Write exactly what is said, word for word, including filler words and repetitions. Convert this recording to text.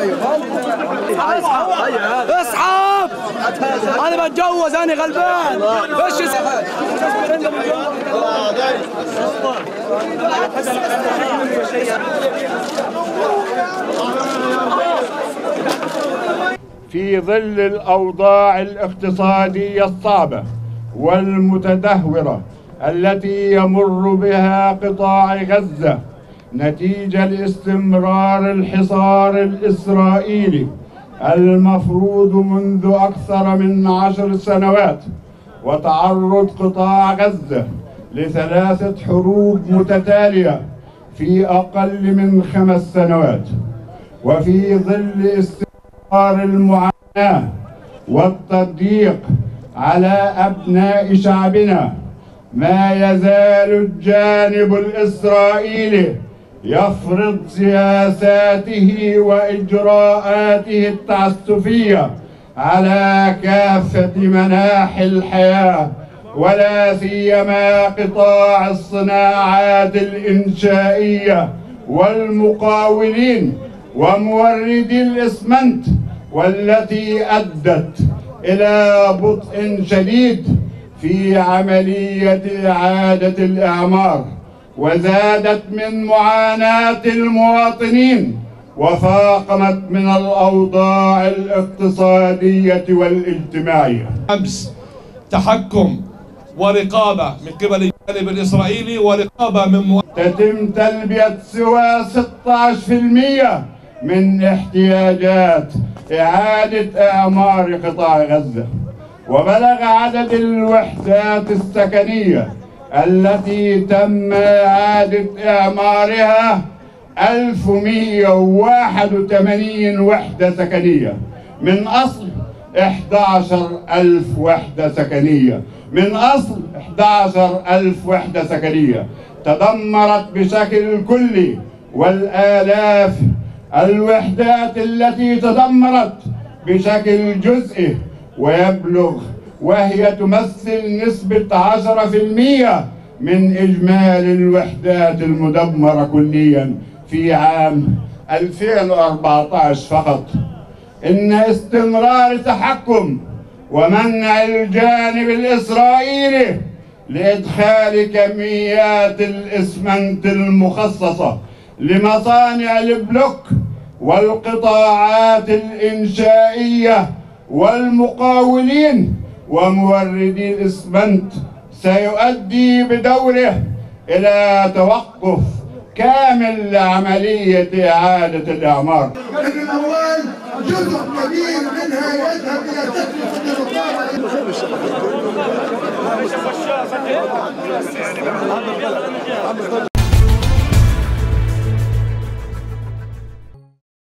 اسحب، انا بتجوز، انا غلبان. ايش في ظل الأوضاع الاقتصادية الصعبة والمتدهورة التي يمر بها قطاع غزة نتيجة لاستمرار الحصار الإسرائيلي المفروض منذ أكثر من عشر سنوات، وتعرض قطاع غزة لثلاثة حروب متتالية في أقل من خمس سنوات، وفي ظل استمرار المعاناة والتضييق على أبناء شعبنا، ما يزال الجانب الإسرائيلي يفرض سياساته وإجراءاته التعسفية على كافة مناحي الحياة، ولا سيما قطاع الصناعات الإنشائية والمقاولين وموردي الإسمنت، والتي أدت إلى بطء شديد في عملية إعادة الإعمار، وزادت من معاناة المواطنين، وفاقمت من الأوضاع الاقتصادية والاجتماعية. أمس تحكم ورقابة من قبل الجانب الإسرائيلي ورقابة من مو... تتم تلبية سوى ستة عشر بالمئة من احتياجات إعادة إعمار قطاع غزة، وبلغ عدد الوحدات السكنية التي تم إعادة إعمارها ألف ومئة وواحد وثمانين وحدة سكنية من أصل إحدى عشر ألف وحدة سكنية من أصل إحدى عشر ألف وحدة سكنية تدمرت بشكل كلي، والآلاف الوحدات التي تدمرت بشكل جزئي ويبلغ وهي تمثل نسبة عشرة بالمئة من إجمالي الوحدات المدمرة كليا في عام ألفين وأربعة عشر فقط. إن استمرار تحكم ومنع الجانب الإسرائيلي لإدخال كميات الإسمنت المخصصة لمصانع البلوك والقطاعات الإنشائية والمقاولين وموردي الإسمنت سيؤدي بدوره إلى توقف كامل لعملية إعادة الإعمار. لكن الأموال جزء كبير منها يذهب إلى تكلفة الرقابة.